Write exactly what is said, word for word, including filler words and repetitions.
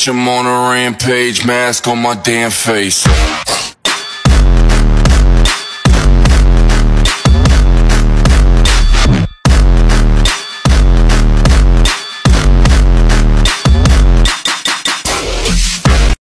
bitch, I'm on a rampage, mask on my damn face.